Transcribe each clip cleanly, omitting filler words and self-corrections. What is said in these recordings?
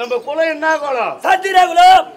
நம்ம குலம் என்ன குலம்? சத்திர குலம்.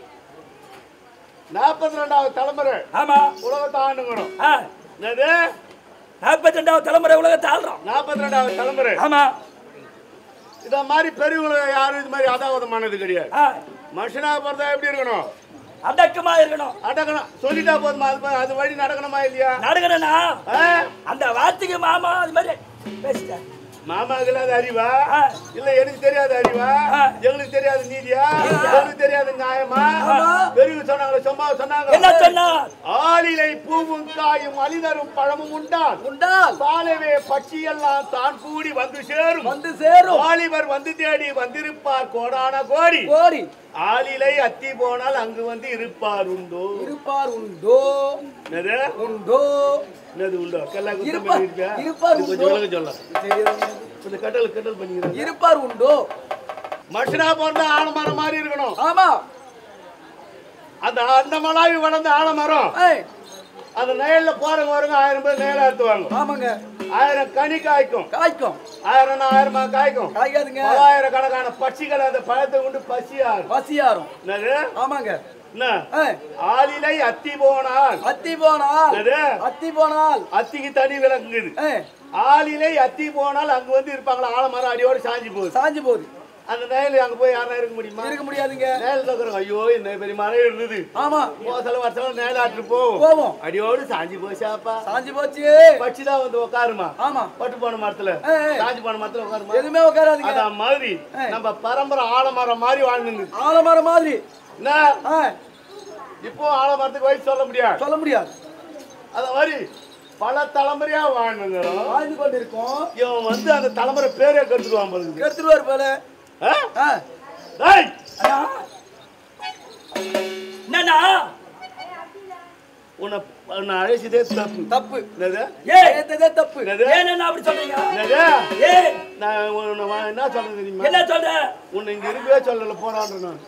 42வது தலைமுறை. ஆமா. உலகத்தை ஆண்டுங்கணும். என்னது? 42வது தலைமுறை உலகத்தை ஆள்றோம். 42வது தலைமுறை. ஆமா. இத மாதிரி பெரியவங்க யாரும் இது மாதிரி அதாவதமானது கிடையாது. மனுஷனா பிறந்தா எப்படி இருக்கணும்? அடக்கமா இருக்கணும். அடக்கணும் சொல்லிட்டா போதுமா? அது வழி நடக்கணுமா இல்லையா? நடக்கணும்னா அந்த வார்த்தைக்கு மாமா அது மாதிரி பேசிட்டேன். மாமாவுக்கு இல்லாத அறிவா இல்ல எனக்கு தெரியாத அறிவா? எங்களுக்கு தெரியாத நீதியா? எங்களுக்கு தெரியாத நியாயமா? பெரிய சொன்னாங்க. சும்மா சொன்னாங்க. என்ன சொன்னா? ஆளிலை பூவும் காயும் அலிதரும் பழமும் உண்டால் சாலவே பட்சி எல்லாம் தான் கூடி வந்து சேரும். வாலிபர் வந்து தேடி வந்திருப்பார் கோடான கோடி. ஆளிலை அத்தி போனால் அங்கு வந்து இருப்பார் உண்டோ? என்னது உண்டோ? இருப்பார் உண்டோ? மனுஷனா பிறந்த ஆலமரம் மாதிரி இருக்கணும். ஆமா. அந்த மலாவி வளர்ந்த ஆலமரம் அந்த நெயல்ல போறவங்க வருங்க 1000 பேர் நெயல அறுத்துவாங்க. ஆமாங்க. 1000 கனி காய்க்கும். 1000 காய்க்கும். 1000 கணக்கான பட்சிகள் அந்த பழத்தை கொண்டு பசியாரும். என்னது? ஆமாங்க. ஆளிலை அத்தி போனால் அத்திக்கு தனி விளக்குங்குது. ஆளிலை அத்தி போனால் அங்க வந்து இருப்பாங்களா? ஆலமரம் அடியோடு சாஞ்சி போகுது. அந்த நேரில் அங்க போய் யாரா இருக்க முடியுமா? இருக்க முடியாதுங்க. நேரில் இருக்கிறோம். ஐயோ இந்த பெரிய மரம் இருந்தது. ஆமா. வருஷம் நேரில் ஆட்டு போவோம். அடியோடு சாஞ்சி போச்சாப்பா. சாஞ்சி போச்சு. பட்சிதான் வந்து உட்காருமா. ஆமா. பட்டு போன மரத்துல சாஞ்சி போன மரத்துல உட்காருமா. எதுவுமே உட்காராதுங்க. அதான் மாதிரி நம்ம பரம்பரை ஆலமரம் மாதிரி வாழ்ந்துங்க. ஆலமரம் மாதிரி என்ன? இப்போ ஆலமரத்துக்கு வயசு சொல்ல முடியாது. அத மாதிரி பல தலைமுறையா வாழ்ந்து கொண்டிருக்கோம். இவன் வந்து அந்த தலைமுறை பேரே கெடுத்துருவார் போல. உன்னை அழைச்சதே தப்பு. தப்பு. என்ன சொல்றது தெரியுமா? என்ன சொல்ற? உன்னை இங்க இருக்கவே சொல்லல போறான் நான்.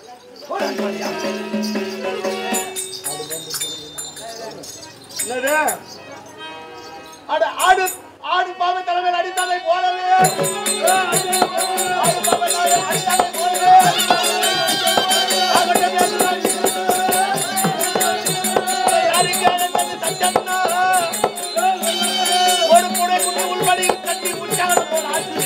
ஆடு பாவை தலைமையில் அடித்தாலை போலவே ஒரு புடை குட்டி உள்வழி கட்டி முடிச்சாங்க போல ஆச்சு.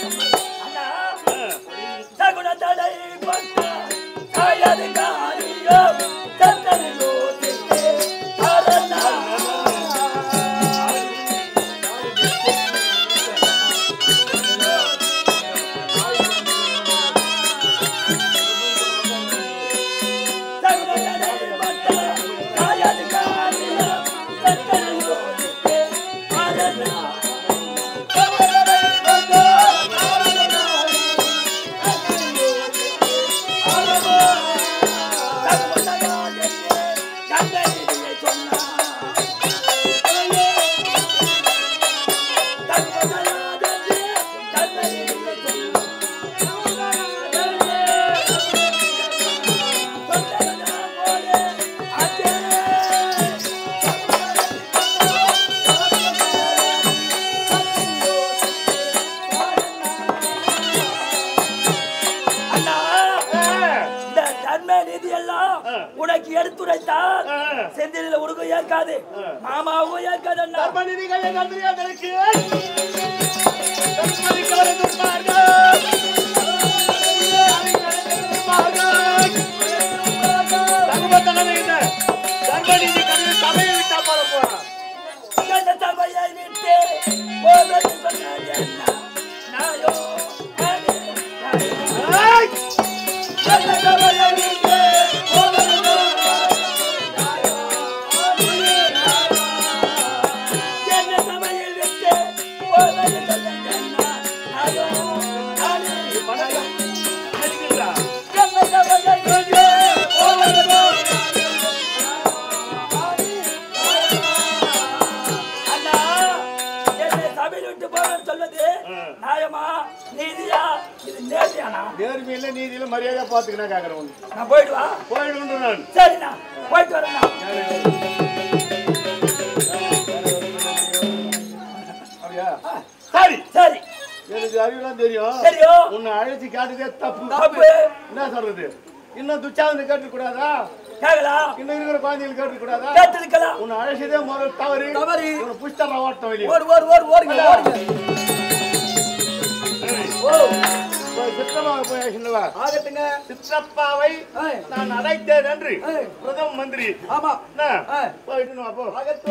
உனக்கு எடுத்துரைத்தால் செந்தில உனக்கும் ஏற்காது, மாமாவுக்கும் ஏற்காது. சபையை விட்டு நேர்மையில நீதியில மரியாதை பாத்துக்கினா கேக்குறேன். நான் போயிடுவா போயிடுவேன் நான். சரிண்ணா போயிட்டு வரேண்ணா. அப்படியா? சரி சரி. எனக்கு அறிவுலாம் தெரியும். உன்னை அழைச்சி காட்டுதே தப்பு. என்ன சொல்றது? இன்னும் துச்சாதனை கேட்டு கூடாதா? கேட்கலாம். இன்னும் இருக்கிற குழந்தைகள் கேட்டு கூடாதா? கேட்டிருக்கலாம். உன்னை அழைச்சதே முதல் தவறு. உன்னை புஷ்டமா ஓட்டம் வெளியே. சித்தப்பாவை போய் சின்னவா ஆகட்டுங்க. சித்தப்பாவை நான் அழைத்தேன் என்று பிரதம மந்திரி. ஆமா போயிட்டு வா போ.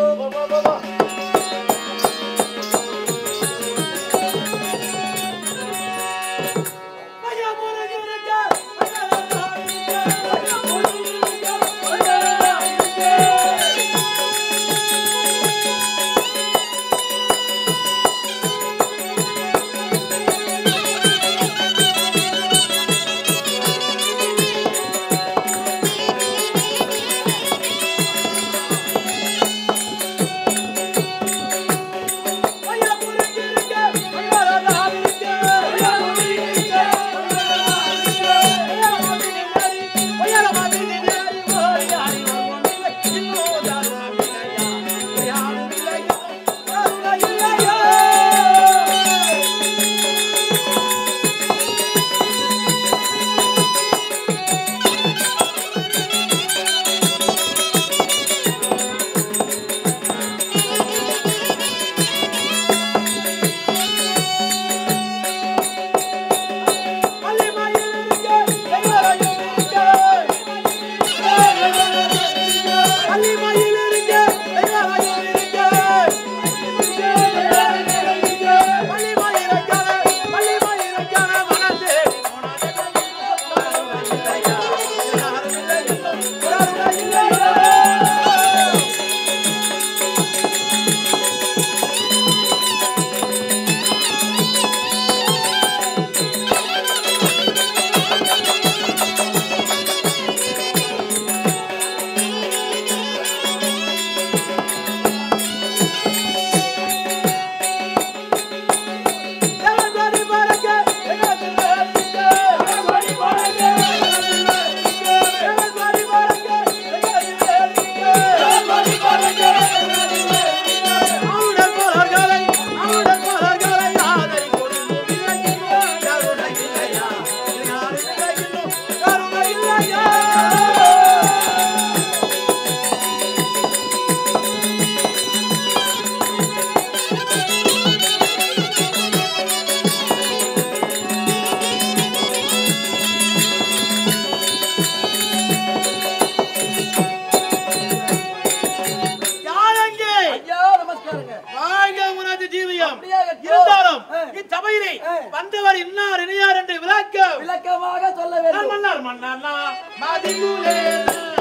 வந்தவர் இன்னார் இணையார் என்று விளக்கமாக சொல்ல வேண்டும். மன்னர் மன்னர்